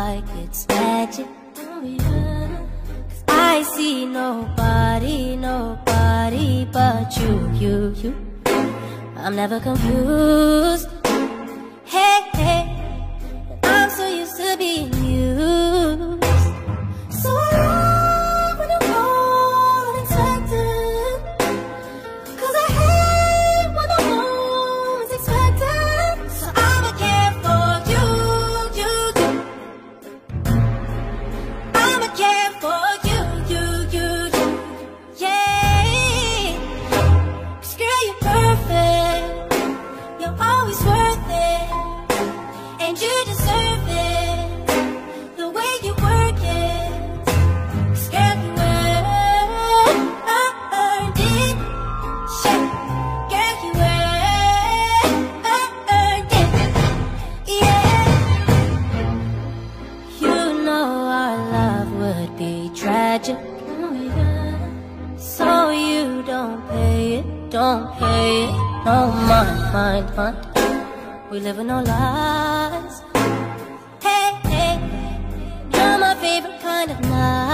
like it's magic. Oh yeah. 'Cause I see nobody, nobody but you. I'm never confused. Hey, hey, I'm so used to being used. So I love when you call unexpected, 'cause I hate when the moment's expected. So I'ma care for you. I'ma care for you, yeah. 'Cause girl, you're perfect, you're always worth it, and you deserve it, the way you work it. 'Cause girl, you earned it, yeah. Girl, you earned it, yeah. You know our love would be tragic, so you don't pay it, no mind. We live in no lies. Hey, hey, you're my favorite kind of night.